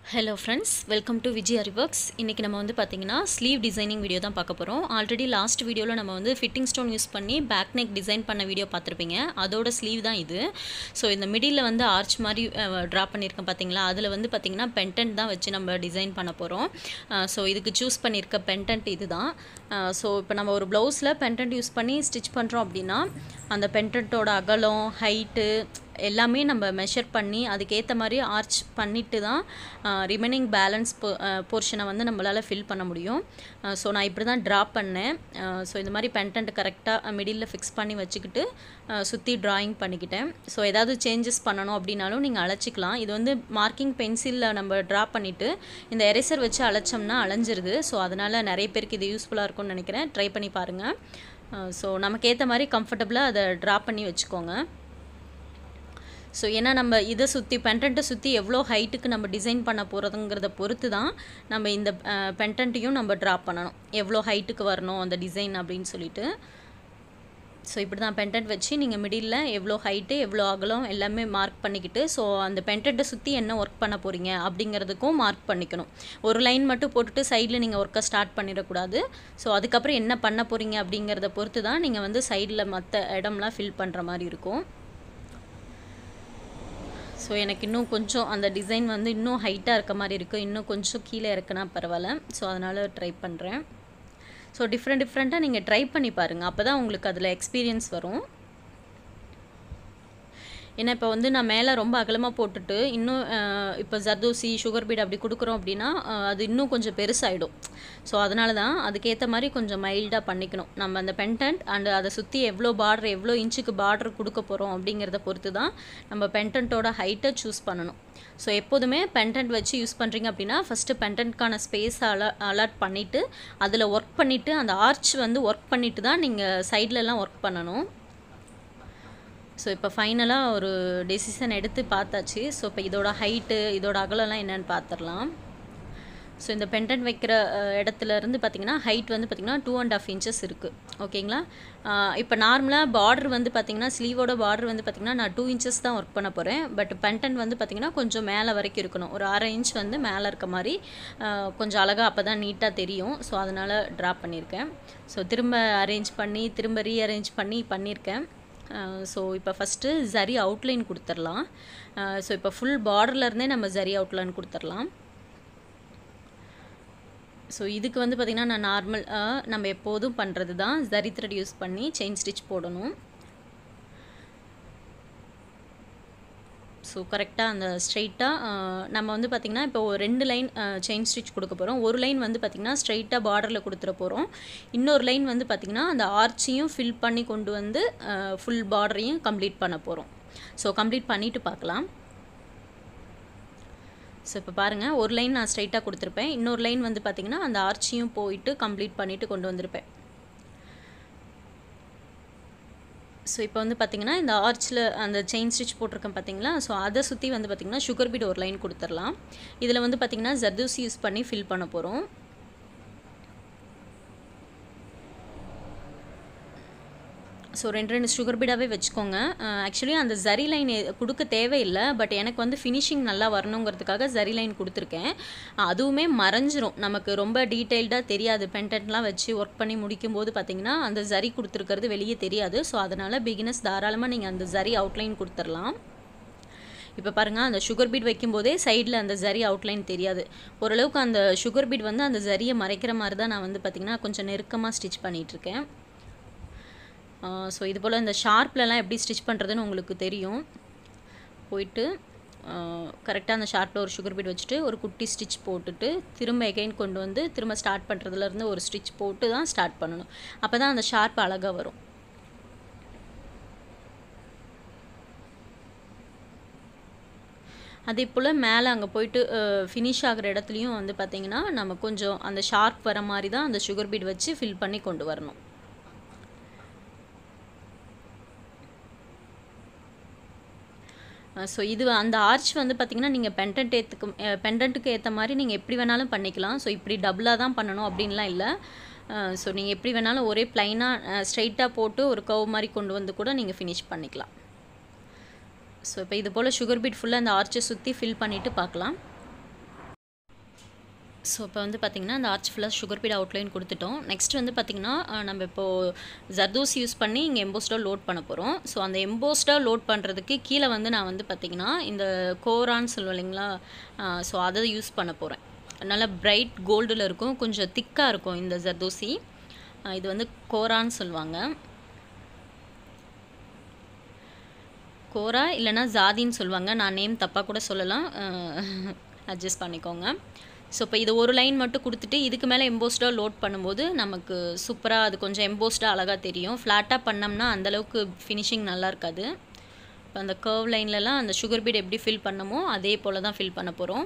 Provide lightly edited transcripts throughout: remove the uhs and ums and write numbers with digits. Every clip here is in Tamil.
Hello friends, welcome to Vijay Ariworks. இன்னைக்கு நம்ம வந்து பாத்தீங்கன்னா ஸ்லீவ் டிசைனிங் வீடியோ தான் பார்க்க போறோம். ஆல்ரெடி லாஸ்ட் வீடியோல நம்ம வந்து ஃபிட்டிங் ஸ்டோன் யூஸ் பண்ணி பேக் நெக் டிசைன் பண்ண வீடியோ பார்த்திருப்பீங்க. அதோட ஸ்லீவ் தான் இது. சோ இந்த மிடில்ல வந்து ஆர்ச் மாதிரி டிரா பண்ணிருக்கேன் பாத்தீங்களா? அதுல வந்து பாத்தீங்கன்னா பெண்டன்ட் தான் வச்சு நம்ம டிசைன் பண்ண போறோம். சோ இதுக்கு சூஸ் பண்ணிருக்க பெண்டன்ட் இதுதான். சோ இப்போ நம்ம ஒரு ப்ளவுஸ்ல பெண்டன்ட் யூஸ் பண்ணி ஸ்டிட்ச் பண்றோம் அப்படினா அந்த பெண்டன்ட்டோட அகலம், ஹைட் எல்லாமே நம்ம மெஷர் பண்ணி அதுக்கேற்ற மாதிரி ஆர்ச் பண்ணிட்டு தான் ரிமைனிங் பேலன்ஸ் போர்ஷனை வந்து நம்மளால் ஃபில் பண்ண முடியும். ஸோ நான் இப்படி தான் ட்ரா பண்ணேன். ஸோ இந்த மாதிரி பெண்டன்ட் கரெக்டாக மிடில் ஃபிக்ஸ் பண்ணி வச்சுக்கிட்டு சுற்றி ட்ராயிங் பண்ணிக்கிட்டேன். ஸோ ஏதாவது சேஞ்சஸ் பண்ணணும் அப்படின்னாலும் நீங்கள் அழைச்சிக்கலாம். இது வந்து மார்க்கிங் பென்சிலில் நம்ம ட்ரா பண்ணிவிட்டு இந்த எரேசர் வச்சு அழைச்சோம்னா அலைஞ்சிருது. ஸோ அதனால் நிறைய பேருக்கு இது யூஸ்ஃபுல்லாக இருக்கும்னு நினைக்கிறேன். ட்ரை பண்ணி பாருங்கள். ஸோ நமக்கு ஏற்ற மாதிரி கம்ஃபர்டபுளாக அதை ட்ரா பண்ணி வச்சுக்கோங்க. ஸோ ஏன்னா நம்ம இதை சுற்றி பெண்டன்ட்டை சுற்றி எவ்வளோ ஹைட்டுக்கு நம்ம டிசைன் பண்ண போகிறதுங்கிறத பொறுத்து தான் நம்ம இந்த பெண்டன்ட்டையும் நம்ம ட்ரா பண்ணணும், எவ்வளோ ஹைட்டுக்கு வரணும் அந்த டிசைன் அப்படின்னு சொல்லிட்டு. ஸோ இப்படி தான் பெண்டன்ட் வச்சு நீங்கள் மிடில் எவ்வளோ ஹைட்டு எவ்வளோ அகலம் எல்லாமே மார்க் பண்ணிக்கிட்டு ஸோ அந்த பெண்டன்ட்டை சுற்றி என்ன ஒர்க் பண்ண போகிறீங்க அப்படிங்கிறதுக்கும் மார்க் பண்ணிக்கணும். ஒரு லைன் மட்டும் போட்டுட்டு சைடில் நீங்கள் ஒர்க்கை ஸ்டார்ட் பண்ணிடக்கூடாது. ஸோ அதுக்கப்புறம் என்ன பண்ண போகிறீங்க அப்படிங்கிறத பொறுத்து தான் நீங்கள் வந்து சைடில் மற்ற இடம்லாம் ஃபில் பண்ணுற மாதிரி இருக்கும். ஸோ எனக்கு இன்னும் கொஞ்சம் அந்த டிசைன் வந்து இன்னும் ஹைட்டாக இருக்க மாதிரி இருக்குது. இன்னும் கொஞ்சம் கீழே இருக்குன்னா பரவாயில்ல. ஸோ அதனால் ட்ரை பண்ணுறேன். ஸோ டிஃப்ரெண்ட்டாக நீங்கள் ட்ரை பண்ணி பாருங்கள். அப்போ தான் உங்களுக்கு அதில் எக்ஸ்பீரியன்ஸ் வரும். ஏன்னா இப்போ வந்து நான் மேலே ரொம்ப அகலமாக போட்டுட்டு இன்னும் இப்போ ஜர்தோசி சுகர் பீட் அப்படி கொடுக்குறோம் அப்படின்னா அது இன்னும் கொஞ்சம் பெருசாகிடும். ஸோ அதனால தான் அதுக்கேற்ற மாதிரி கொஞ்சம் மைல்டாக பண்ணிக்கணும். நம்ம அந்த பெண்டன்ட் அண்ட் அதை சுற்றி எவ்வளோ பார்டர் எவ்வளோ இன்ச்சுக்கு பார்டர் கொடுக்க போகிறோம் அப்படிங்கிறத பொறுத்து தான் நம்ம பெண்டன்ட்டோட ஹைட்டை சூஸ் பண்ணணும். ஸோ எப்போதுமே பெண்டன்ட் வச்சு யூஸ் பண்ணுறீங்க அப்படின்னா ஃபஸ்ட்டு பெண்டன்ட்கான ஸ்பேஸ் அலாட் பண்ணிவிட்டு அதில் ஒர்க் பண்ணிவிட்டு அந்த ஆர்ச் வந்து ஒர்க் பண்ணிவிட்டு தான் நீங்கள் சைட்லலாம் ஒர்க் பண்ணணும். ஸோ இப்போ ஃபைனலாக ஒரு டெசிஷன் எடுத்து பார்த்தாச்சு. ஸோ இப்போ இதோட ஹைட்டு இதோட அகலம்லாம் என்னென்னு பார்த்துடலாம். ஸோ இந்த பெண்டன்ட் வைக்கிற இடத்துலேருந்து பார்த்திங்கன்னா ஹைட் வந்து பார்த்திங்கன்னா 2.5 inches இருக்குது. ஓகேங்களா? இப்போ நார்மலாக பார்டர் வந்து பார்த்திங்கன்னா ஸ்லீவோட பார்டர் வந்து பார்த்திங்கன்னா நான் 2 inches தான் ஒர்க் பண்ண போகிறேன். பட் பெண்டன்ட் வந்து பார்த்திங்கன்னா கொஞ்சம் மேலே வரைக்கும் இருக்கணும். ஒரு 1/2 inch வந்து மேலே இருக்க மாதிரி கொஞ்சம் அழகாக அப்போ தான் நீட்டாக தெரியும். ஸோ அதனால் ட்ரா பண்ணியிருக்கேன். ஸோ திரும்ப அரேஞ்ச் பண்ணி திரும்ப ரீஅரேஞ்ச் பண்ணியிருக்கேன். ஸோ இப்போ ஃபஸ்ட்டு ஜரி அவுட்லைன் கொடுத்துடலாம். ஸோ இப்போ ஃபுல் பார்டர்லேருந்தே நம்ம ஜரி அவுட்லைன் கொடுத்துடலாம். ஸோ இதுக்கு வந்து பார்த்திங்கன்னா நான் நார்மல் நம்ம எப்போதும் பண்ணுறது தான் ஜரி த்ரெட் யூஸ் பண்ணி செயின் ஸ்டிச் போடணும். ஸோ கரெக்டாக அந்த ஸ்ட்ரெயிட்டாக நம்ம வந்து பார்த்திங்கன்னா இப்போ 2 லைன் செயின் ஸ்டிச் கொடுக்க போகிறோம். ஒரு லைன் வந்து பார்த்திங்கன்னா ஸ்ட்ரெயிட்டாக பார்டரில் கொடுத்துட போகிறோம். இன்னொரு லைன் வந்து பார்த்திங்கன்னா அந்த ஆர்ச்சையும் ஃபில் பண்ணி கொண்டு வந்து ஃபுல் பார்டரையும் கம்ப்ளீட் பண்ண போகிறோம். ஸோ கம்ப்ளீட் பண்ணிவிட்டு பார்க்கலாம். ஸோ இப்போ பாருங்கள், ஒரு லைன் நான் ஸ்ட்ரெயிட்டாக கொடுத்துருப்பேன். இன்னொரு லைன் வந்து பார்த்திங்கன்னா அந்த ஆர்ச்சையும் போயிட்டு கம்ப்ளீட் பண்ணிவிட்டு கொண்டு வந்திருப்பேன். ஸோ இப்போ வந்து பார்த்திங்கன்னா இந்த ஆர்ச்சில் அந்த செயின் ஸ்டிச் போட்டிருக்கேன் பார்த்திங்களா? ஸோ அதை சுற்றி வந்து பார்த்திங்கன்னா சுகர் பீட் ஒரு லைன் கொடுத்துடலாம். இதில் வந்து பார்த்திங்கன்னா ஜர்தோசி யூஸ் பண்ணி ஃபில் பண்ண போகிறோம். ஸோ 2 சுகர் பீடாகவே வச்சுக்கோங்க. ஆக்சுவலி அந்த ஜரி லைன் கொடுக்க தேவையில்லை. பட் எனக்கு வந்து ஃபினிஷிங் நல்லா வரணுங்கிறதுக்காக ஜரி லைன் கொடுத்துருக்கேன். அதுவுமே மறைஞ்சிரும், நமக்கு ரொம்ப டீட்டெயில்டாக தெரியாது. பெண்டன்ட்லாம் வச்சு ஒர்க் பண்ணி முடிக்கும்போது பார்த்திங்கன்னா அந்த ஜரி கொடுத்துருக்கிறது வெளியே தெரியாது. ஸோ அதனால் பிகினர்ஸ் தாராளமாக நீங்கள் அந்த ஜரி அவுட்லைன் கொடுத்துடலாம். இப்போ பாருங்கள், அந்த சுகர் பீட் வைக்கும்போதே சைடில் அந்த ஜரி அவுட்லைன் தெரியாது. ஓரளவுக்கு அந்த சுகர் பீட் வந்து அந்த ஜரியை மறைக்கிற மாதிரி தான் நான் வந்து பார்த்திங்கன்னா கொஞ்சம் நெருக்கமாக ஸ்டிச் பண்ணிகிட்ருக்கேன். ஸோ இது போல் இந்த ஷார்ப்லலாம் எப்படி ஸ்டிச் பண்ணுறதுன்னு உங்களுக்கு தெரியும். போயிட்டு கரெக்டாக அந்த ஷார்ப்பில் ஒரு சுகர் பீட் வச்சுட்டு ஒரு குட்டி ஸ்டிச் போட்டுட்டு திரும்ப எகைன் கொண்டு வந்து திரும்ப ஸ்டார்ட் பண்ணுறதுலேருந்து ஒரு ஸ்டிச் போட்டு தான் ஸ்டார்ட் பண்ணணும். அப்போ தான் அந்த ஷார்ப் அழகாக வரும். அதே போல் மேலே அங்கே போயிட்டு ஃபினிஷ் ஆகிற இடத்துலையும் வந்து பார்த்திங்கன்னா நம்ம கொஞ்சம் அந்த ஷார்ப் வர மாதிரி தான் அந்த சுகர் பீட் வச்சு ஃபில் பண்ணி கொண்டு வரணும். ஸோ இது அந்த ஆர்ச் வந்து பார்த்திங்கன்னா நீங்கள் பெண்டன்ட்டுக்கு ஏற்ற மாதிரி நீங்கள் எப்படி வேணாலும் பண்ணிக்கலாம். ஸோ இப்படி டபுளாக தான் பண்ணணும் அப்படின்லாம் இல்லை. ஸோ நீங்கள் எப்படி வேணாலும் ஒரே ப்ளைனாக ஸ்ட்ரைட்டாக போட்டு ஒரு கர்வ் மாதிரி கொண்டு வந்து கூட நீங்கள் ஃபினிஷ் பண்ணிக்கலாம். ஸோ இப்போ இது போல் சுகர் பீட் ஃபுல்லாக அந்த ஆர்ச்சை சுற்றி ஃபில் பண்ணிவிட்டு பார்க்கலாம். ஸோ இப்போ வந்து பார்த்திங்கன்னா அந்த ஆர்ச் ஃபுல்லாக சுகர் பீட் அவுட்லைன் கொடுத்துட்டோம். நெக்ஸ்ட் வந்து பார்த்திங்கன்னா நம்ம இப்போது ஜர்தோசி யூஸ் பண்ணி இங்கே எம்போஸ்டாக லோட் பண்ண போகிறோம். ஸோ அந்த எம்போஸ்டாக லோட் பண்ணுறதுக்கு கீழே வந்து நான் வந்து பார்த்திங்கன்னா இந்த கோரான்னு சொல்லுவோம் இல்லைங்களா, ஸோ அதை யூஸ் பண்ண போகிறேன். நல்லா பிரைட் கோல்டில் இருக்கும், கொஞ்சம் திக்காக இருக்கும் இந்த ஜர்தோசி. இது வந்து கோரான்னு சொல்லுவாங்க. கோரா இல்லைனா ஜாதின்னு சொல்லுவாங்க. நான் நேம் தப்பாக கூட சொல்லலாம், அட்ஜஸ்ட் பண்ணிக்கோங்க. ஸோ இப்போ இது ஒரு லைன் மட்டும் கொடுத்துட்டு இதுக்கு மேலே எம்போஸ்டாக லோட் பண்ணும்போது நமக்கு சூப்பராக அது கொஞ்சம் எம்போஸ்டாக அழகாக தெரியும். ஃப்ளாட்டாக பண்ணோம்னா அந்தளவுக்கு ஃபினிஷிங் நல்லா இருக்காது. இப்போ அந்த கர்வ் லைன்லலாம் அந்த சுகர் பீட் எப்படி ஃபில் பண்ணமோ அதே போல் தான் ஃபில் பண்ண போகிறோம்.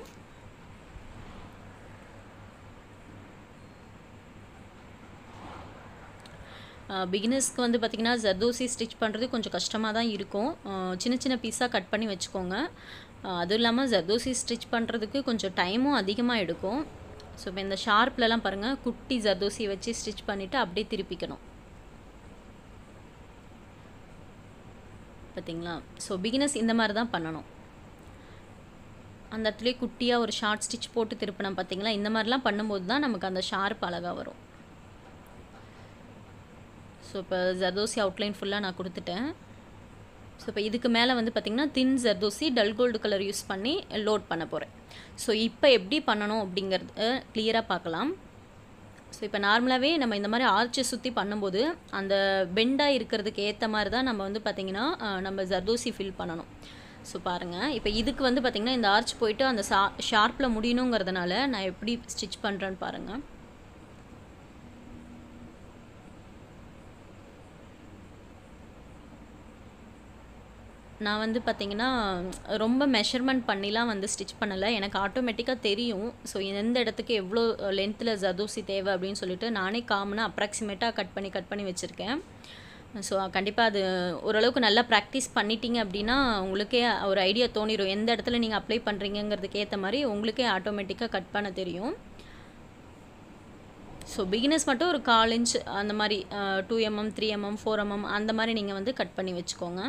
பிகினர்ஸ்க்கு வந்து பார்த்திங்கன்னா ஜர்தோசி ஸ்டிச் பண்ணுறது கொஞ்சம் கஷ்டமாக தான் இருக்கும். சின்ன சின்ன பீஸாக கட் பண்ணி வச்சுக்கோங்க. அதுவும் இல்லாமல் ஜர்தோசி ஸ்டிச் பண்ணுறதுக்கு கொஞ்சம் டைமும் அதிகமாக எடுக்கும். ஸோ இப்போ இந்த ஷார்ப்லலாம் பாருங்கள், குட்டி ஜர்தோசி வச்சு ஸ்டிச் பண்ணிவிட்டு அப்படியே திருப்பிக்கணும். பார்த்திங்களா? ஸோ பிகினர்ஸ் இந்த மாதிரி தான் பண்ணணும். அந்த இடத்துலேயே குட்டியாக ஒரு ஷார்ட் ஸ்டிச் போட்டு திருப்பினோம் பார்த்திங்களா, இந்த மாதிரிலாம் பண்ணும்போது தான் நமக்கு அந்த ஷார்ப் அழகாக வரும். ஸோ இப்போ ஜர்தோசி அவுட்லைன் ஃபுல்லாக நான் கொடுத்துட்டேன். ஸோ இப்போ இதுக்கு மேலே வந்து பார்த்திங்கன்னா thin zardosi dull gold colour use பண்ணி லோட் பண்ண போகிறேன். ஸோ இப்போ எப்படி பண்ணணும் அப்படிங்கிறத கிளியராக பார்க்கலாம். ஸோ இப்போ நார்மலாகவே நம்ம இந்த மாதிரி ஆர்ச்சை சுற்றி பண்ணும்போது அந்த பெண்டாக இருக்கிறதுக்கு ஏற்ற மாதிரி தான் நம்ம வந்து பார்த்திங்கன்னா நம்ம ஜர்தோசி ஃபில் பண்ணணும். ஸோ பாருங்கள், இப்போ இதுக்கு வந்து பார்த்திங்கன்னா இந்த ஆர்ச் போயிட்டு அந்த ஷார்ப்பில் முடியணுங்கிறதுனால நான் எப்படி ஸ்டிச் பண்ணுறேன்னு பாருங்கள். நான் வந்து பார்த்திங்கன்னா ரொம்ப மெஷர்மெண்ட் பண்ணிலாம் வந்து ஸ்டிச் பண்ணலை, எனக்கு ஆட்டோமேட்டிக்காக தெரியும். ஸோ எந்த இடத்துக்கு எவ்வளோ லென்த்தில் ஜர்தோசி தேவை அப்படின்னு சொல்லிட்டு நானே காமனாக அப்ராக்சிமேட்டாக கட் பண்ணி வச்சுருக்கேன். ஸோ கண்டிப்பாக அது ஓரளவுக்கு நல்லா ப்ராக்டிஸ் பண்ணிட்டீங்க அப்படின்னா உங்களுக்கே ஒரு ஐடியா தோணிடும். எந்த இடத்துல நீங்கள் அப்ளை பண்ணுறீங்கிறதுக்கு ஏற்ற மாதிரி உங்களுக்கே ஆட்டோமேட்டிக்காக கட் பண்ண தெரியும். ஸோ பிகினர்ஸ் மட்டும் ஒரு 1/4 இன்ச் அந்த மாதிரி 2 mm 3 mm 4 mm அந்த மாதிரி நீங்கள் வந்து கட் பண்ணி வச்சுக்கோங்க.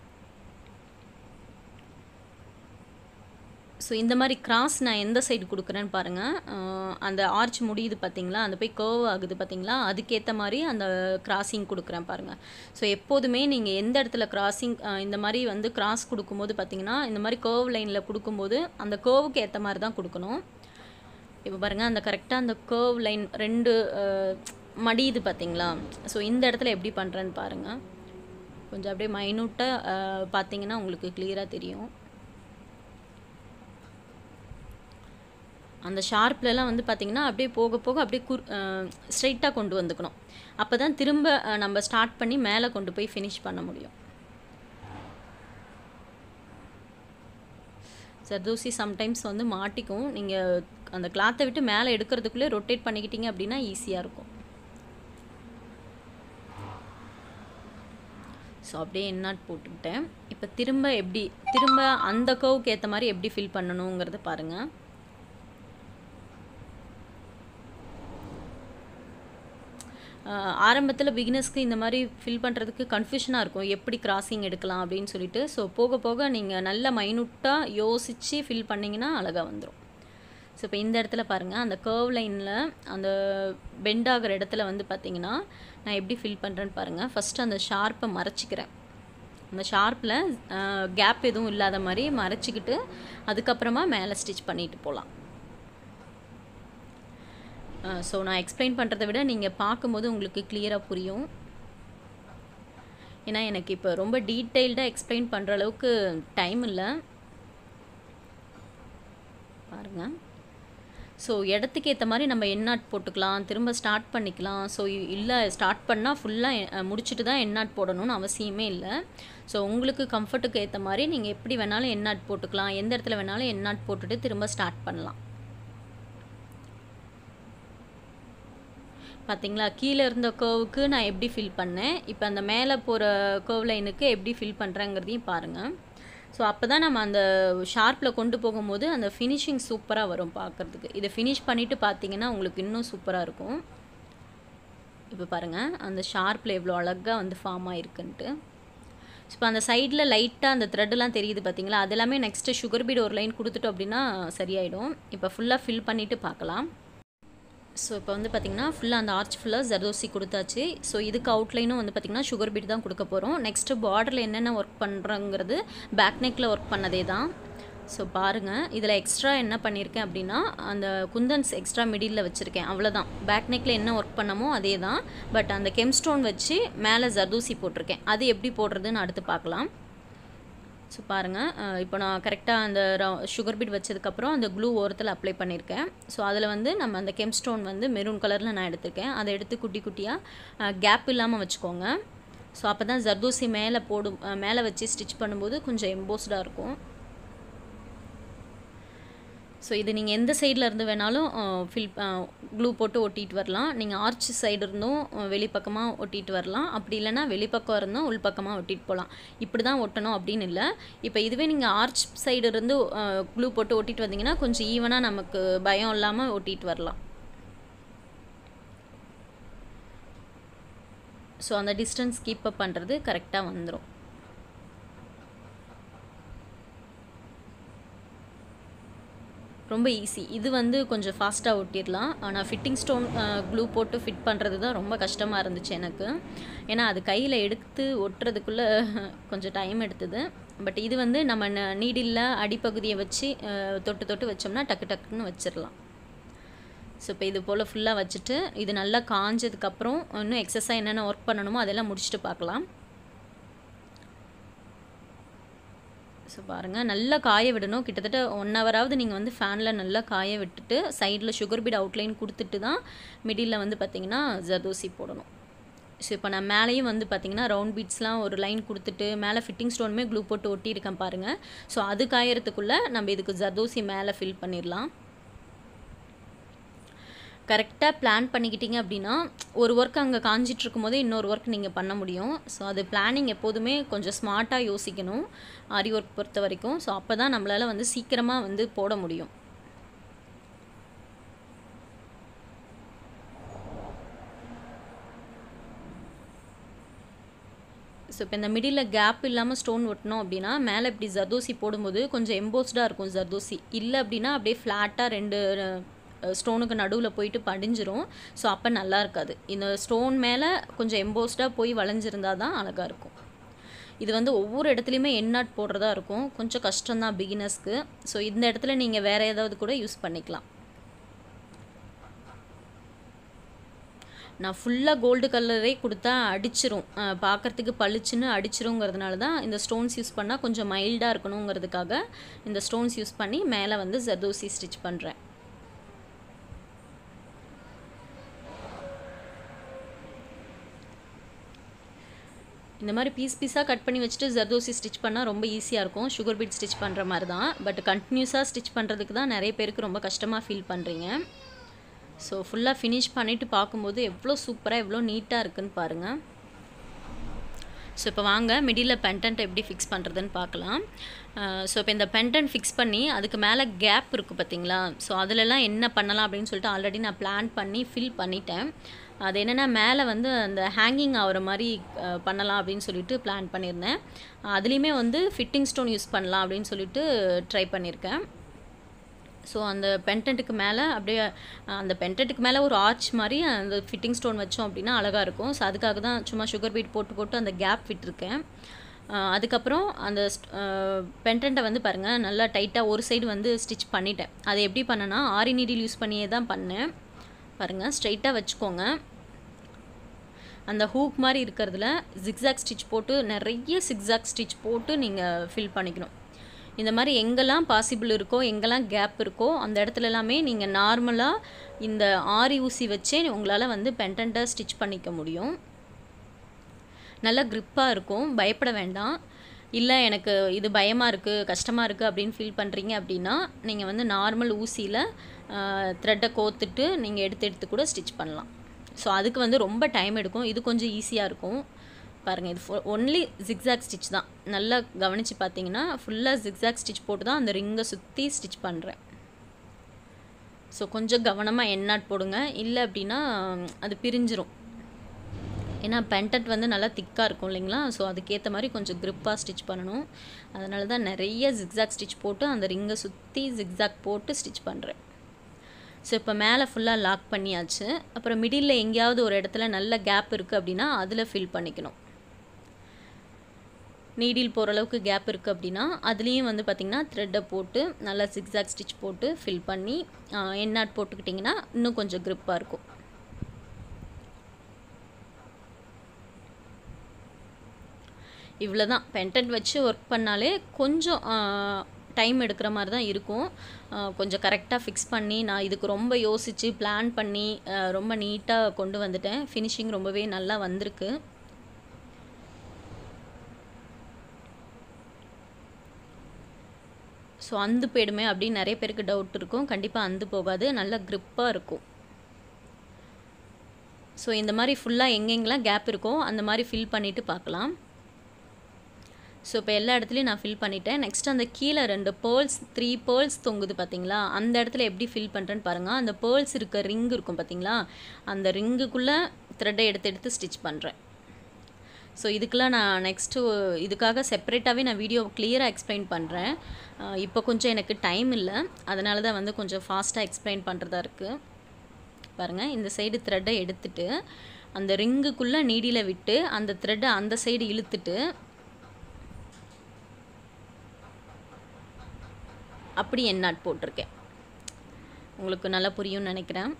ஸோ இந்த மாதிரி கிராஸ் நான் எந்த சைடு கொடுக்குறேன்னு பாருங்கள். அந்த ஆர்ச் முடியுது பார்த்திங்களா, அந்த போய் கர்வ் ஆகுது பார்த்திங்களா, அதுக்கேற்ற மாதிரி அந்த கிராஸிங் கொடுக்குறேன் பாருங்கள். ஸோ எப்போதுமே நீங்கள் எந்த இடத்துல கிராஸிங் இந்த மாதிரி வந்து கிராஸ் கொடுக்கும்போது பார்த்திங்கன்னா இந்த மாதிரி கர்வ் லைனில் கொடுக்கும்போது அந்த கர்வுக்கு ஏற்ற மாதிரி தான் கொடுக்கணும். இப்போ பாருங்கள், அந்த கரெக்டாக அந்த கர்வ் லைன் 2 மடியுது பார்த்திங்களா. ஸோ இந்த இடத்துல எப்படி பண்ணுறேன்னு பாருங்கள். கொஞ்சம் அப்படியே மைனூட்டாக பார்த்திங்கன்னா உங்களுக்கு கிளியராக தெரியும். அந்த ஷார்ப்லலாம் வந்து பார்த்திங்கன்னா அப்படியே போக போக அப்படியே ஸ்ட்ரைட்டாக கொண்டு வந்துக்கணும். அப்போ தான் திரும்ப நம்ம ஸ்டார்ட் பண்ணி மேலே கொண்டு போய் ஃபினிஷ் பண்ண முடியும். ஜர்தோசி சம்டைம்ஸ் வந்து மாட்டிக்கும். நீங்கள் அந்த கிளாத்தை விட்டு மேலே எடுக்கிறதுக்குள்ளே ரொட்டேட் பண்ணிக்கிட்டீங்க அப்படின்னா ஈஸியாக இருக்கும். ஸோ அப்படியே எண்ணாட் போட்டுக்கிட்டேன். இப்போ திரும்ப அந்த கர்வுக்கு ஏற்ற மாதிரி எப்படி ஃபில் பண்ணணுங்கிறத பாருங்கள். ஆரம்பத்தில் பிகினர்ஸ்க்கு இந்த மாதிரி ஃபில் பண்ணுறதுக்கு கன்ஃபியூஷனாக இருக்கும், எப்படி கிராஸிங் எடுக்கலாம் அப்படின்னு சொல்லிட்டு. ஸோ போக போக நீங்கள் நல்ல மைனூட்டாக யோசித்து ஃபில் பண்ணிங்கன்னா அழகாக வந்துடும். ஸோ இப்போ இந்த இடத்துல பாருங்கள், அந்த கர்வ் லைனில் அந்த பெண்ட் ஆகிற இடத்துல வந்து பார்த்திங்கன்னா நான் எப்படி ஃபில் பண்ணுறேன்னு பாருங்கள். ஃபஸ்ட்டு அந்த ஷார்ப்பை மறைச்சிக்கிறேன். அந்த ஷார்ப்பில் கேப் எதுவும் இல்லாத மாதிரி மறைச்சிக்கிட்டு அதுக்கப்புறமா மேலே ஸ்டிச் பண்ணிட்டு போகலாம். ஸோ நான் எக்ஸ்பிளைன் பண்ணுறதை விட நீங்கள் பார்க்கும்போது உங்களுக்கு கிளியராக புரியும். ஏன்னா எனக்கு இப்போ ரொம்ப டீட்டெயில்டாக எக்ஸ்பிளைன் பண்ணுற அளவுக்கு டைம் இல்லை. பாருங்கள், ஸோ இடத்துக்கு ஏற்ற மாதிரி நம்ம எண்ணாட் போட்டுக்கலாம், திரும்ப ஸ்டார்ட் பண்ணிக்கலாம். ஸோ இல்லை ஸ்டார்ட் பண்ணால் ஃபுல்லாக முடிச்சுட்டு தான் எண்ணாட் போடணும்னு அவசியமே இல்லை. ஸோ உங்களுக்கு கம்ஃபர்ட்டுக்கு ஏற்ற மாதிரி நீங்கள் எப்படி வேணாலும் எண்ணாட் போட்டுக்கலாம், எந்த இடத்துல வேணாலும் எண்ணாட் போட்டுட்டு திரும்ப ஸ்டார்ட் பண்ணலாம். பார்த்திங்களா, கீழே இருந்த கர்வுக்கு நான் எப்படி ஃபில் பண்ணேன், இப்போ அந்த மேலே போகிற கர்வ் லைனுக்கு எப்படி ஃபில் பண்ணுறேங்கிறதையும் பாருங்கள். ஸோ அப்போ தான் நம்ம அந்த ஷார்ப்பில் கொண்டு போகும்போது அந்த ஃபினிஷிங் சூப்பராக வரும் பார்க்குறதுக்கு. இதை ஃபினிஷ் பண்ணிவிட்டு பார்த்தீங்கன்னா உங்களுக்கு இன்னும் சூப்பராக இருக்கும். இப்போ பாருங்கள், அந்த ஷார்ப்பில் எவ்வளோ அழகாக வந்து ஃபார்ம் ஆகிருக்குன்ட்டு. இப்போ அந்த சைடில் லைட்டாக அந்த த்ரெட்டெலாம் தெரியுது பார்த்தீங்களா, அது எல்லாமே நெக்ஸ்ட்டு சுகர் பீட் ஒரு லைன் கொடுத்துட்டோம் அப்படின்னா சரியாயிடும். இப்போ ஃபுல்லாக ஃபில் பண்ணிவிட்டு பார்க்கலாம். ஸோ இப்போ வந்து பார்த்திங்கன்னா ஃபுல்லாக அந்த ஆர்ச் ஃபுல்லாக ஜர்தோசி கொடுத்தாச்சு. ஸோ இதுக்கு அவுட்லைனும் வந்து பார்த்திங்கன்னா சுகர் பீட் தான் கொடுக்க போகிறோம். நெக்ஸ்ட்டு பார்டரில் என்னென்ன ஒர்க் பண்ணுறோங்கிறது பேக் நெக்கில் ஒர்க் பண்ணதே தான். ஸோ பாருங்கள், இதில் எக்ஸ்ட்ரா என்ன பண்ணியிருக்கேன் அப்படின்னா அந்த குந்தன்ஸ் எக்ஸ்ட்ரா மிடில் வச்சுருக்கேன், அவ்வளோதான். பேக் நெக்கில் என்ன ஒர்க் பண்ணமோ அதே தான். பட் அந்த கெம்ஸ்டோன் வச்சு மேலே ஜர்தோசி போட்டிருக்கேன். அது எப்படி போடுறதுன்னு அடுத்து பார்க்கலாம். ஸோ பாருங்கள், இப்போ நான் கரெக்டாக அந்த சுகர் பீட் வச்சதுக்கப்புறம் அந்த க்ளூ ஓரத்தில் அப்ளை பண்ணியிருக்கேன். ஸோ அதில் வந்து நம்ம அந்த கெம்ஸ்டோன் வந்து மெரூன் கலரில் நான் எடுத்திருக்கேன். அதை எடுத்து குட்டி குட்டியாக கேப் இல்லாமல் வச்சுக்கோங்க. ஸோ அப்போ தான் ஜர்தோசி மேலே வச்சு ஸ்டிச் பண்ணும்போது கொஞ்சம் எம்போஸ்டாக இருக்கும். ஸோ இது நீங்கள் எந்த சைடில் இருந்து வேணாலும் க்ளூ போட்டு ஒட்டிட்டு வரலாம். நீங்கள் ஆர்ச் சைடு இருந்தும் வெளிப்பக்கமாக ஒட்டிட்டு வரலாம். அப்படி இல்லைனா வெளிப்பக்கம் இருந்தும் உள்பக்கமாக ஒட்டிட்டு போகலாம். இப்படி தான் ஒட்டணும் அப்படின்னு இல்லை. இப்போ இதுவே நீங்கள் ஆர்ச் சைடு இருந்து க்ளூ போட்டு ஒட்டிட்டு வந்தீங்கன்னா கொஞ்சம் ஈவனாக நமக்கு பயம் இல்லாமல் ஒட்டிட்டு வரலாம். ஸோ அந்த டிஸ்டன்ஸ் கீப் அப் பண்ணுறது கரெக்டாக வந்துடும். ரொம்ப ஈஸி. இது வந்து கொஞ்சம் ஃபாஸ்ட்டாக ஒட்டிடலாம். ஆனால் ஃபிட்டிங் ஸ்டோன் க்ளூ போட்டு ஃபிட் பண்ணுறது தான் ரொம்ப கஷ்டமாக இருந்துச்சு எனக்கு. ஏன்னா அது கையில் எடுத்து ஒட்டுறதுக்குள்ளே கொஞ்சம் டைம் எடுத்தது. பட் இது வந்து நம்ம நீடில் அடிப்பகுதியை வச்சு தொட்டு தொட்டு வச்சோம்னா டக்கு டக்குன்னு வச்சிடலாம். ஸோ இப்போ இது போல் ஃபுல்லாக வச்சுட்டு இது நல்லா காஞ்சதுக்கப்புறம் இன்னும் எக்ஸஸாக என்னென்ன ஒர்க் பண்ணணுமோ அதெல்லாம் முடிச்சுட்டு பார்க்கலாம். ஸோ பாருங்கள், நல்லா காய விடணும். கிட்டத்தட்ட 1 ஹவராவது நீங்கள் வந்து ஃபேனில் நல்லா காய விட்டுட்டு சைடில் சுகர் பீட் அவுட்லைன் கொடுத்துட்டு தான் மிடில் வந்து பார்த்திங்கன்னா ஜர்தோசி போடணும். ஸோ இப்போ நான் மேலேயும் வந்து பார்த்திங்கன்னா ரவுண்ட் பீட்ஸ்லாம் ஒரு லைன் கொடுத்துட்டு மேலே ஃபிட்டிங் ஸ்டோனுமே க்ளூ போட்டு ஒட்டியிருக்கேன் பாருங்கள். ஸோ அது காயறதுக்குள்ளே நம்ம இதுக்கு ஜர்தோசி மேலே ஃபில் பண்ணிடலாம். கரெக்டாக பிளான் பண்ணிக்கிட்டீங்க அப்படின்னா ஒரு ஒர்க் அங்கே காஞ்சிட்ருக்கும் போதே இன்னொரு ஒர்க் நீங்கள் பண்ண முடியும். ஸோ அது பிளானிங் எப்போதுமே கொஞ்சம் ஸ்மார்ட்டாக யோசிக்கணும் ஆரி ஒர்க் பொறுத்த வரைக்கும். ஸோ அப்போ தான் நம்மளால் வந்து சீக்கிரமாக வந்து போட முடியும். ஸோ இப்போ இந்த மிடில் கேப் இல்லாமல் ஸ்டோன் ஒட்டினோம் அப்படின்னா மேலே இப்படி ஜர்தோசி போடும்போது கொஞ்சம் எம்போஸ்டாக இருக்கும் ஜர்தோசி. இல்லை அப்படின்னா அப்படியே ஃப்ளாட்டாக 2 ஸ்டோனுக்கு நடுவில் போயிட்டு படிஞ்சிரும். ஸோ அப்போ நல்லா இருக்காது. இந்த ஸ்டோன் மேலே கொஞ்சம் எம்போஸ்டாக போய் வளைஞ்சிருந்தால் தான் அழகாக இருக்கும். இது வந்து ஒவ்வொரு இடத்துலையுமே எண்ணாட் போடுறதா இருக்கும். கொஞ்சம் கஷ்டம்தான் பிகினர்ஸ்க்கு. ஸோ இந்த இடத்துல நீங்கள் வேறு ஏதாவது கூட யூஸ் பண்ணிக்கலாம். நான் ஃபுல்லாக கோல்டு கலரே கொடுத்தா அடிச்சிரும், பார்க்குறதுக்கு பளிச்சுன்னு அடிச்சிருங்கிறதுனால தான் இந்த ஸ்டோன்ஸ் யூஸ் பண்ணால் கொஞ்சம் மைல்டாக இருக்கணுங்கிறதுக்காக இந்த ஸ்டோன்ஸ் யூஸ் பண்ணி மேலே வந்து ஜர்தோசி ஸ்டிச் பண்ணுறேன். இந்த மாதிரி பீஸாக கட் பண்ணி வச்சுட்டு ஜர்தோசி ஸ்டிச் பண்ணால் ரொம்ப ஈஸியாக இருக்கும். சுகர் பீட் ஸ்டிச் பண்ணுற மாதிரி தான். பட் கண்டினியூஸாக ஸ்டிச் பண்ணுறதுக்கு தான் நிறைய பேருக்கு ரொம்ப கஷ்டமாக ஃபீல் பண்ணுறீங்க. ஸோ ஃபுல்லாக ஃபினிஷ் பண்ணிவிட்டு பார்க்கும்போது எவ்வளோ சூப்பராக எவ்வளோ நீட்டாக இருக்குதுன்னு பாருங்கள். ஸோ இப்போ வாங்க மிடில் பெண்டன்ட் எப்படி ஃபிக்ஸ் பண்ணுறதுன்னு பார்க்கலாம். ஸோ இப்போ இந்த பெண்டன்ட் ஃபிக்ஸ் பண்ணி அதுக்கு மேலே கேப் இருக்குது பார்த்தீங்களா. ஸோ அதிலெல்லாம் என்ன பண்ணலாம் அப்படின்னு சொல்லிட்டு ஆல்ரெடி நான் பிளான் பண்ணி ஃபில் பண்ணிட்டேன். அது என்னென்னா மேலே வந்து அந்த ஹேங்கிங் ஆகிற மாதிரி பண்ணலாம் அப்படின்னு சொல்லிட்டு பிளான் பண்ணியிருந்தேன். அதுலேயுமே வந்து ஃபிட்டிங் ஸ்டோன் யூஸ் பண்ணலாம் அப்படின்னு சொல்லிட்டு ட்ரை பண்ணியிருக்கேன். ஸோ அந்த பெண்டன்ட்டுக்கு மேலே அப்படியே அந்த பெண்டன்ட்டுக்கு மேலே ஒரு ஆர்ச் மாதிரி அந்த ஃபிட்டிங் ஸ்டோன் வச்சோம் அப்படின்னா அழகாக இருக்கும். ஸோ அதுக்காக தான் சும்மா சுகர் பீட் போட்டு அந்த கேப் விட்டுருக்கேன். அதுக்கப்புறம் அந்த பெண்டன்ட்டை வந்து பாருங்கள் நல்லா டைட்டாக ஒரு சைடு வந்து ஸ்டிச் பண்ணிட்டேன். அதை எப்படி பண்ணேன்னா ஆரி நீடில் யூஸ் பண்ணியே தான் பண்ணேன். பாருங்கள், ஸ்ட்ரைட்டாக வச்சுக்கோங்க. அந்த ஹூக் மாதிரி இருக்கிறதுல ஜிக்ஸாக் ஸ்டிச் போட்டு நிறைய ஜிக்ஸாக் ஸ்டிச் போட்டு நீங்கள் ஃபில் பண்ணிக்கணும். இந்த மாதிரி எங்கெல்லாம் பாசிபிள் இருக்கோ எங்கெல்லாம் கேப் இருக்கோ அந்த இடத்துல எல்லாமே நீங்கள் நார்மலாக இந்த ஆரி ஊசி வச்சே உங்களால் வந்து பெண்டன்ட்டை ஸ்டிச் பண்ணிக்க முடியும். நல்லா க்ரிப்பாக இருக்கும், பயப்பட வேண்டாம். இல்லை எனக்கு இது பயமாக இருக்குது கஷ்டமாக இருக்குது அப்படின்னு ஃபீல் பண்ணுறீங்க அப்படின்னா நீங்கள் வந்து நார்மல் ஊசியில் த்ரெட்டை கோத்துட்டு நீங்கள் எடுத்து கூட ஸ்டிச் பண்ணலாம். ஸோ அதுக்கு வந்து ரொம்ப டைம் எடுக்கும். இது கொஞ்சம் ஈஸியாக இருக்கும். பாருங்கள், இது ஒன்லி ஜிக்ஸாக் ஸ்டிச் தான். நல்லா கவனித்து பார்த்தீங்கன்னா ஃபுல்லாக ஜிக்ஸாக் ஸ்டிச் போட்டு தான் அந்த ரிங்கை சுற்றி ஸ்டிச் பண்ணுறேன். ஸோ கொஞ்சம் கவனமாக எண்ணாட் போடுங்க, இல்லை அப்படின்னா அது பிரிஞ்சிரும். ஏன்னா பென்டன்ட் வந்து நல்லா திக்காக இருக்கும் இல்லைங்களா, ஸோ அதுக்கேற்ற மாதிரி கொஞ்சம் க்ரிப்பாக ஸ்டிச் பண்ணணும். அதனால தான் நிறைய ஜிக்ஸாக் ஸ்டிச் போட்டு அந்த ரிங்கை சுற்றி ஜிக்ஸாக் போட்டு ஸ்டிச் பண்ணுறேன். ஸோ இப்போ மேலே ஃபுல்லாக லாக் பண்ணியாச்சு. அப்புறம் மிடில் எங்கேயாவது ஒரு இடத்துல நல்ல கேப் இருக்குது அப்படின்னா அதில் ஃபில் பண்ணிக்கணும். நீடில் போகிற அளவுக்கு கேப் இருக்குது அப்படின்னா அதுலேயும் வந்து பார்த்திங்கன்னா த்ரெட்டை போட்டு நல்லா ஜிக்ஸாக் ஸ்டிச் போட்டு ஃபில் பண்ணி எண்ட் நாட் போட்டுக்கிட்டிங்கன்னா இன்னும் கொஞ்சம் க்ரிப்பாக இருக்கும். இவ்வளோ தான். பென்டன்ட் வச்சு ஒர்க் பண்ணாலே கொஞ்சம் டைம் எடுக்கிற மாதிரி தான் இருக்கும். கொஞ்சம் கரெக்டாக ஃபிக்ஸ் பண்ணி நான் இதுக்கு ரொம்ப யோசித்து பிளான் பண்ணி ரொம்ப நீட்டாக கொண்டு வந்துட்டேன். ஃபினிஷிங் ரொம்பவே நல்லா வந்திருக்கு. ஸோ அந்து போயிடுமே அப்படின்னு நிறைய பேருக்கு டவுட் இருக்கும். கண்டிப்பாக அந்து போகாது, நல்லா க்ரிப்பாக இருக்கும். ஸோ இந்த மாதிரி ஃபுல்லாக எங்கெங்கெல்லாம் கேப் இருக்கோ அந்த மாதிரி ஃபில் பண்ணிவிட்டு பார்க்கலாம். ஸோ இப்போ எல்லா இடத்துலையும் நான் ஃபில் பண்ணிட்டேன். நெக்ஸ்ட் அந்த கீழே 2 பேர்ல்ஸ் 3 பேர்ல்ஸ் தொங்குது பார்த்தீங்களா, அந்த இடத்துல எப்படி ஃபில் பண்ணுறேன்னு பாருங்கள். அந்த பேர்ல்ஸ் இருக்க ரிங் இருக்கும் பார்த்தீங்களா, அந்த ரிங்குக்குள்ளே த்ரெட்டை எடுத்து ஸ்டிச் பண்ணுறேன். ஸோ இதுக்கெலாம் நான் நெக்ஸ்ட்டு இதுக்காக செப்பரேட்டாகவே நான் வீடியோ கிளியராக எக்ஸ்பிளைன் பண்ணுறேன். இப்போ கொஞ்சம் எனக்கு டைம் இல்லை, அதனால தான் வந்து கொஞ்சம் ஃபாஸ்ட்டாக எக்ஸ்பிளைன் பண்ணுறதா இருக்குது. பாருங்கள், இந்த சைடு த்ரெட்டை எடுத்துட்டு அந்த ரிங்குக்குள்ளே நீடியில் விட்டு அந்த த்ரெட்டை அந்த சைடு இழுத்துட்டு அப்படி எண்ட் நாட் போட்டிருக்கேன். உங்களுக்கு நல்லா புரியும்னு நினைக்கிறேன்.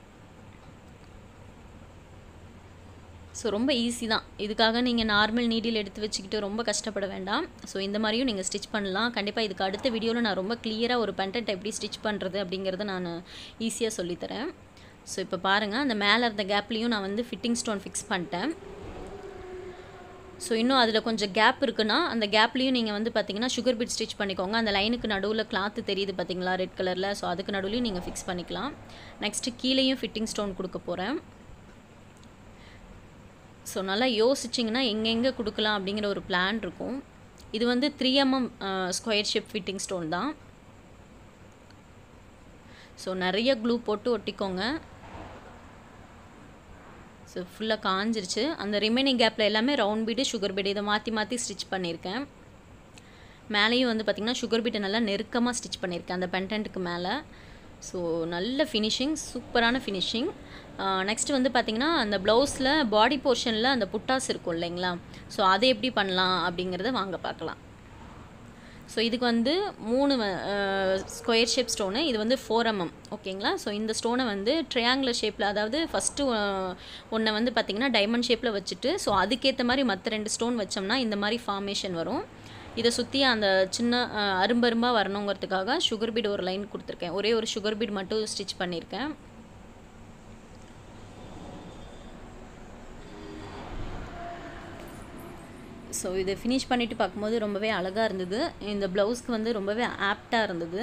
ஸோ ரொம்ப ஈஸி தான். இதுக்காக நீங்கள் நார்மல் நீடில் எடுத்து வச்சுக்கிட்டு ரொம்ப கஷ்டப்பட வேண்டாம். ஸோ இந்த மாதிரியும் நீங்கள் ஸ்டிச் பண்ணலாம். கண்டிப்பாக இதுக்கு அடுத்த வீடியோவில் நான் ரொம்ப கிளியராக ஒரு பென்டன்ட் எப்படி ஸ்டிச் பண்ணுறது அப்படிங்கிறத நான் ஈஸியாக சொல்லித்தரேன். ஸோ இப்போ பாருங்கள், அந்த மேலே இருந்த கேப்லேயும் நான் வந்து ஃபிட்டிங் ஸ்டோன் ஃபிக்ஸ் பண்ணிட்டேன். ஸோ இன்னும் அதில் கொஞ்சம் கேப் இருக்குன்னா அந்த கேப்லேயும் நீங்கள் வந்து பார்த்தீங்கன்னா சுகர் பீட் ஸ்டிச் பண்ணிக்கோங்க. அந்த லைனுக்கு நடுவில் கிளாத்து தெரியுது பார்த்தீங்களா ரெட் கலரில், ஸோ அதுக்கு நடுவுலையும் நீங்கள் ஃபிக்ஸ் பண்ணிக்கலாம். நெக்ஸ்ட்டு கீழேயும் ஃபிட்டிங் ஸ்டோன் கொடுக்க போகிறேன். ஸோ நல்லா யோசிச்சிங்கன்னா எங்கெங்கே கொடுக்கலாம் அப்படிங்கிற ஒரு பிளான் இருக்கும். இது வந்து 3 mm square shape fitting stone தான். ஸோ நிறைய க்ளூ போட்டு ஒட்டிக்கோங்க. ஸோ ஃபுல்லாக காஞ்சிருச்சு. அந்த ரிமைனிங் கேப்பில் எல்லாமே ரவுண்ட் பீடு சுகர் பீடு இதை மாற்றி ஸ்டிச் பண்ணியிருக்கேன். மேலேயும் வந்து பார்த்திங்கன்னா சுகர் பீட்டை நல்லா நெருக்கமாக ஸ்டிச் பண்ணியிருக்கேன் அந்த பென்டன்ட்டுக்கு மேலே. ஸோ நல்ல ஃபினிஷிங், சூப்பரான ஃபினிஷிங். நெக்ஸ்ட்டு வந்து பார்த்திங்கன்னா அந்த ப்ளவுஸில் பாடி போர்ஷனில் அந்த புட்டாஸ் இருக்கும் இல்லைங்களா, ஸோ அதை எப்படி பண்ணலாம் அப்படிங்கிறத வாங்க பார்க்கலாம். ஸோ இதுக்கு வந்து 3 ஸ்கொயர் ஷேப் ஸ்டோனு, இது வந்து 4 mm ஓகேங்களா. ஸோ இந்த ஸ்டோனை வந்து ட்ரையாங்குலர் ஷேப்பில், அதாவது ஃபஸ்ட்டு ஒன்றை வந்து பார்த்திங்கன்னா டைமண்ட் ஷேப்பில் வச்சுட்டு ஸோ அதுக்கேற்ற மாதிரி மற்ற 2 ஸ்டோன் வச்சோம்னா இந்த மாதிரி ஃபார்மேஷன் வரும். இதை சுற்றி அந்த சின்ன அரும்பரும்பாக வரணுங்கிறதுக்காக சுகர் பீட் ஒரு லைன் கொடுத்துருக்கேன். ஒரே ஒரு சுகர் பீட் மட்டும் ஸ்டிச் பண்ணியிருக்கேன். ஸோ இதை ஃபினிஷ் பண்ணிவிட்டு பார்க்கும்போது ரொம்பவே அழகாக இருந்தது. இந்த ப்ளவுஸ்க்கு வந்து ரொம்பவே ஆப்டாக இருந்தது.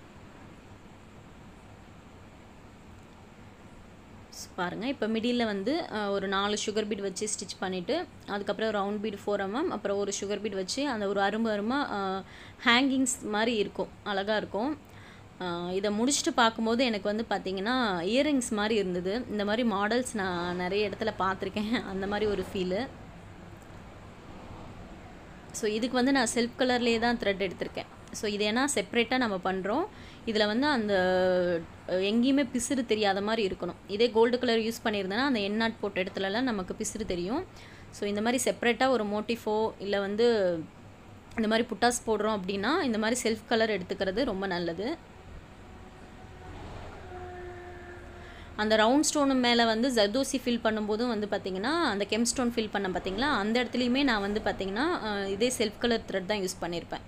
பாருங்கள், இப்போ மிடில் வந்து ஒரு 4 சுகர் பீட் வச்சு ஸ்டிச் பண்ணிவிட்டு அதுக்கப்புறம் ரவுண்ட் பீட் 4 mm அப்புறம் ஒரு சுகர் பீட் வச்சு அந்த ஒரு அரும்பாக ஹேங்கிங்ஸ் மாதிரி இருக்கும், அழகாக இருக்கும். இதை முடிச்சுட்டு பார்க்கும்போது எனக்கு வந்து பார்த்திங்கன்னா இயரிங்ஸ் மாதிரி இருந்தது. இந்த மாதிரி மாடல்ஸ் நான் நிறைய இடத்துல பார்த்துருக்கேன், அந்த மாதிரி ஒரு ஃபீலு. ஸோ இதுக்கு வந்து நான் செல்ஃப் கலர்லேயே தான் த்ரெட் எடுத்திருக்கேன். ஸோ இது ஏன்னா செப்ரேட்டாக நம்ம பண்ணுறோம், இதில் வந்து அந்த எங்கேயுமே பிசுறு தெரியாத மாதிரி இருக்கணும். இதே கோல்டு கலர் யூஸ் பண்ணியிருந்தேன்னா அந்த எண்ட் நாட் போட்ட இடத்துலலாம் நமக்கு பிசுறு தெரியும். ஸோ இந்த மாதிரி செப்ரேட்டாக ஒரு மோட்டிஃபோ இல்லை வந்து இந்த மாதிரி புட்டாஸ் போடுறோம் அப்படின்னா இந்த மாதிரி செல்ஃப் கலர் எடுத்துக்கிறது ரொம்ப நல்லது. அந்த ரவுண்ட் ஸ்டோனு மேலே வந்து ஜர்தோசி ஃபில் பண்ணும்போதும் வந்து பார்த்திங்கன்னா அந்த கெம் ஸ்டோன் ஃபில் பண்ண பார்த்திங்களா, அந்த இடத்துலையுமே நான் வந்து பார்த்திங்கன்னா இதே செல்ஃப் கலர் த்ரெட் தான் யூஸ் பண்ணியிருப்பேன்.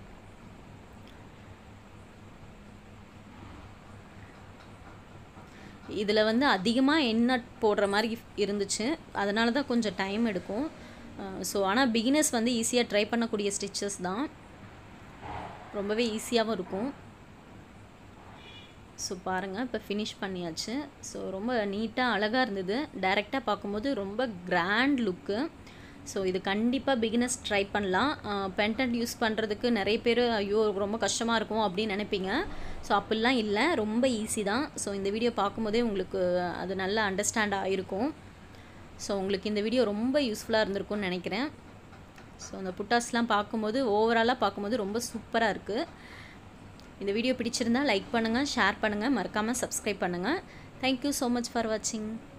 இதில் வந்து அதிகமாக எண்ட் நாட் போடுற மாதிரி இருந்துச்சு, அதனால தான் கொஞ்சம் டைம் எடுக்கும். ஸோ ஆனால் பிகினர்ஸ் வந்து ஈஸியாக ட்ரை பண்ணக்கூடிய ஸ்டிச்சஸ் தான், ரொம்பவே ஈஸியாகவும் இருக்கும். ஸோ பாருங்கள், இப்போ ஃபினிஷ் பண்ணியாச்சு. ஸோ ரொம்ப நீட்டாக அழகாக இருந்தது. டைரெக்டாக பார்க்கும்போது ரொம்ப கிராண்ட் லுக்கு. ஸோ இது கண்டிப்பாக பிகினர்ஸ் ட்ரை பண்ணலாம். பென்டன்ட் யூஸ் பண்ணுறதுக்கு நிறைய பேர் ஐயோ ரொம்ப கஷ்டமாக இருக்கும் அப்படின்னு நினைப்பீங்க. ஸோ அப்படிலாம் இல்லை, ரொம்ப ஈஸி தான். ஸோ இந்த வீடியோ பார்க்கும்போதே உங்களுக்கு அது நல்லா அண்டர்ஸ்டாண்ட் ஆகிருக்கும். ஸோ உங்களுக்கு இந்த வீடியோ ரொம்ப யூஸ்ஃபுல்லாக இருந்திருக்கும்னு நினைக்கிறேன். ஸோ அந்த புட்டாஸ்லாம் பார்க்கும்போது ஓவராலாக பார்க்கும்போது ரொம்ப சூப்பராக இருக்குது. இந்த வீடியோ பிடிச்சிருந்தால் லைக் பண்ணுங்கள், ஷேர் பண்ணுங்கள், மறக்காமல் சப்ஸ்கிரைப் பண்ணுங்கள். தேங்க்யூ ஸோ மச் ஃபார் வாட்சிங்.